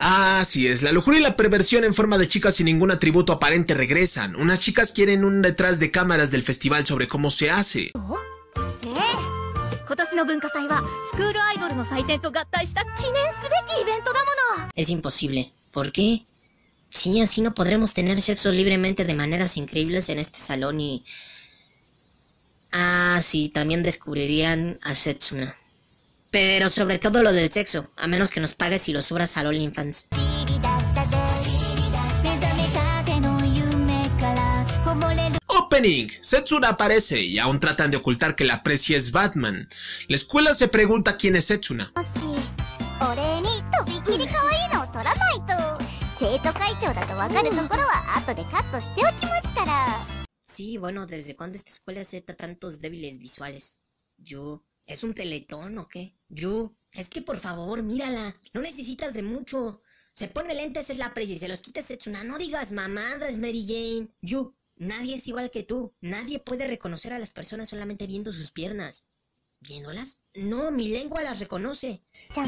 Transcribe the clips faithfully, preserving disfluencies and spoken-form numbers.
Así es, la lujuria y la perversión en forma de chicas sin ningún atributo aparente regresan. Unas chicas quieren un detrás de cámaras del festival sobre cómo se hace. Es imposible. ¿Por qué? Sí, así no podremos tener sexo libremente de maneras increíbles en este salón y... Ah, sí, también descubrirían a Setsuna. Pero sobre todo lo del sexo, a menos que nos pagues y lo subas al OnlyFans. Opening. Setsuna aparece y aún tratan de ocultar que la aprecia es Batman. La escuela se pregunta quién es Setsuna. Sí, bueno, ¿desde cuándo esta escuela acepta tantos débiles visuales? Yo... ¿Es un teletón o qué? Yo... Es que por favor, mírala. No necesitas de mucho. Se pone lentes es la presi y se los quita Setsuna. No digas mamadas, Mary Jane. Yo... Nadie es igual que tú. Nadie puede reconocer a las personas solamente viendo sus piernas. ¿Viéndolas? No, mi lengua las reconoce.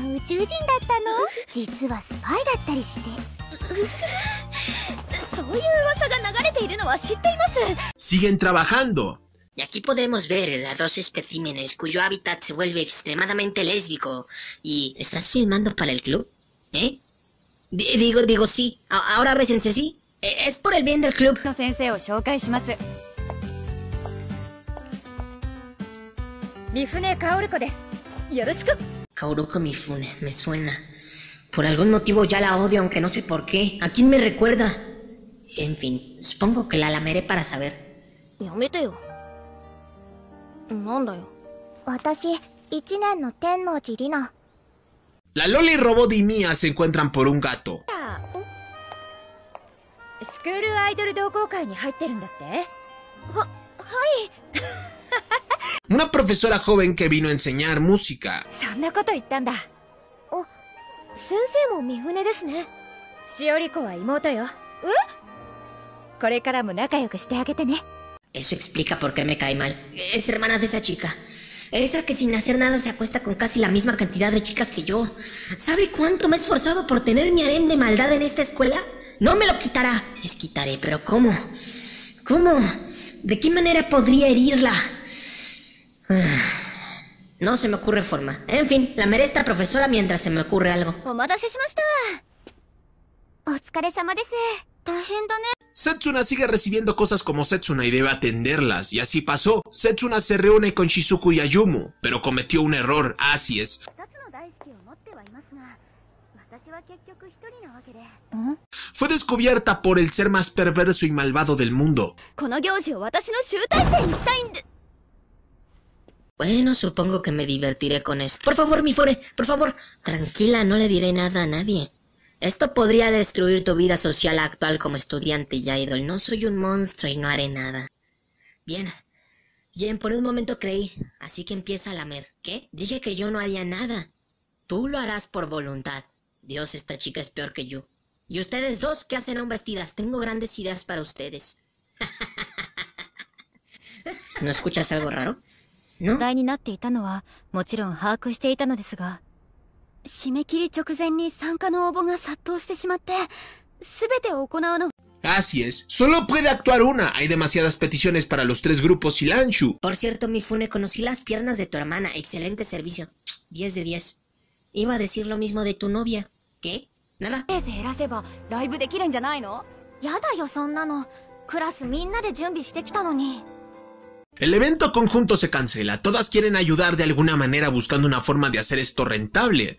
Siguen trabajando. Y aquí podemos ver a dos especímenes cuyo hábitat se vuelve extremadamente lésbico. ¿Y estás filmando para el club? ¿Eh? D- digo, digo sí. A- ahora bésense, ¿sí? Es por el bien del club. Kaoruko Mifune, me suena. Por algún motivo ya la odio, aunque no sé por qué. ¿A quién me recuerda? En fin, supongo que la lameré para saber. La Loli Robot y Mia se encuentran por un gato. Una profesora joven que vino a enseñar música. Eso explica por qué me cae mal. Es hermana de esa chica. Esa que sin hacer nada se acuesta con casi la misma cantidad de chicas que yo. ¿Sabe cuánto me he esforzado por tener mi harén de maldad en esta escuela? No me lo quitará. Les quitaré, pero ¿cómo? ¿Cómo? ¿De qué manera podría herirla? No se me ocurre forma. En fin, lameré a esta profesora mientras se me ocurre algo. Setsuna sigue recibiendo cosas como Setsuna y debe atenderlas, y así pasó. Setsuna se reúne con Shizuku y Ayumu, pero cometió un error, así es. Fue descubierta por el ser más perverso y malvado del mundo. Bueno, supongo que me divertiré con esto. Por favor, Mifune, por favor. Tranquila, no le diré nada a nadie. Esto podría destruir tu vida social actual como estudiante y idol. No soy un monstruo y no haré nada. Bien. Bien, por un momento creí. Así que empieza a lamer. ¿Qué? Dije que yo no haría nada. Tú lo harás por voluntad. Dios, esta chica es peor que yo. ¿Y ustedes dos qué hacen aún vestidas? Tengo grandes ideas para ustedes. ¿No escuchas algo raro? ¿No? 締め切り直前に参加の応募が殺到してしまって、すべてを行うの。 Así es, solo puede actuar una. Hay demasiadas peticiones para los tres grupos y Lanshu. Por cierto, Mifune, conocí las piernas de tu hermana. Excelente servicio. diez de diez. Iba a decir lo mismo de tu novia. ¿Qué? ¿Nada? 減らせばライブできるんじゃないの？やだよそんなの。クラスみんなで準備してきたのに。 El evento conjunto se cancela. Todas quieren ayudar de alguna manera buscando una forma de hacer esto rentable.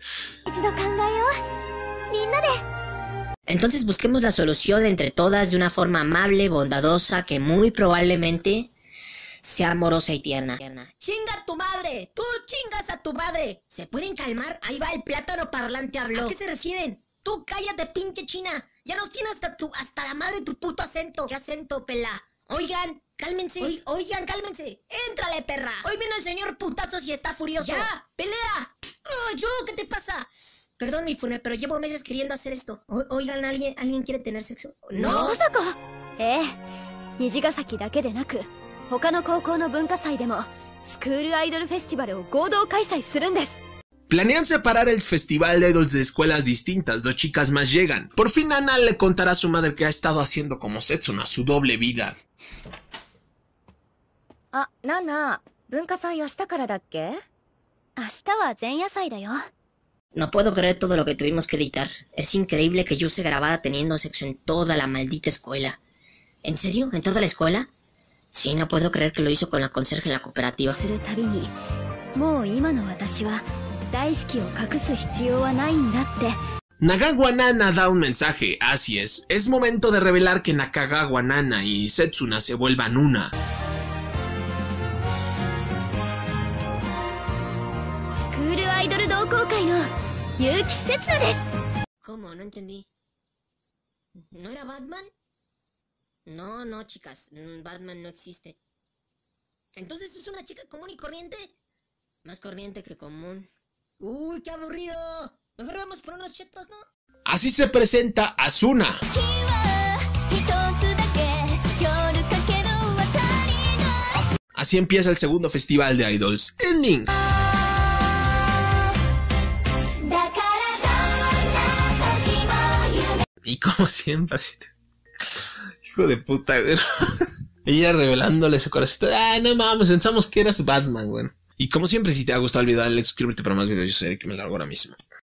Entonces busquemos la solución entre todas de una forma amable, bondadosa, que muy probablemente sea amorosa y tierna. ¡Chinga a tu madre! ¡Tú chingas a tu madre! ¿Se pueden calmar? Ahí va el plátano parlante habló. ¿A qué se refieren? Tú cállate, pinche china. Ya nos tiene hasta tu, hasta la madre tu puto acento. ¿Qué acento, pela? Oigan, cálmense. Oy, oigan, cálmense. Éntrale, perra. Hoy vino el señor putazos y está furioso. ¡Ya! ¡Pelea! Oh, yo, ¿qué te pasa? Perdón, Mifune, pero llevo meses queriendo hacer esto. O, oigan, ¿alguien, ¿alguien quiere tener sexo? ¡No! ¡Masaka! Eh, Nijigasakiだけでなく、他の高校の文化祭でもスクールアイドルフェスティバルを合同開催するんです。 Planean separar el festival de idols de escuelas distintas, dos chicas más llegan. Por fin Ana le contará a su madre que ha estado haciendo como Setsuna su doble vida. Ah, Nana, ¿Bunka-san明日からだっけ? 明日は前夜祭だよ。 No puedo creer todo lo que tuvimos que editar. Es increíble que Yuse grabara teniendo sexo en toda la maldita escuela. ¿En serio? ¿En toda la escuela? Sí, no puedo creer que lo hizo con la conserje en la cooperativa. Nakagawa Nana da un mensaje, así es. Es momento de revelar que Nakagawa Nana y Setsuna se vuelvan una. ¿Cómo? No entendí. ¿No era Batman? No, no, chicas. Batman no existe. ¿Entonces es una chica común y corriente? Más corriente que común. ¡Uy, qué aburrido! Mejor vamos por unos chetos, ¿no? Así se presenta Asuna. Así empieza el segundo festival de idols. Ending. Y como siempre, hijo de puta, güey. Ella revelándole su corazón. Ah, no mames, pensamos que eras Batman, güey. Y como siempre, si te ha gustado el video, dale like, suscríbete para más videos. Yo sé que me largo ahora mismo.